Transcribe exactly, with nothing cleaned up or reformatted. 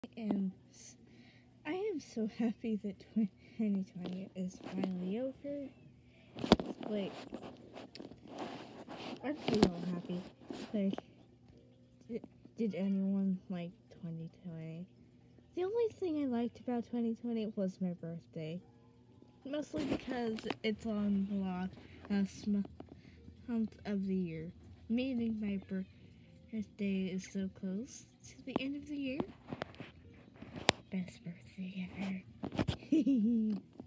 am I am so happy that twenty twenty is finally over. Like, I'm pretty all happy. Like, did, did anyone like twenty twenty? The only thing I liked about twenty twenty was my birthday. Mostly because it's on the last month of the year. Meaning my birthday is so close to the end of the year. Best birthday ever.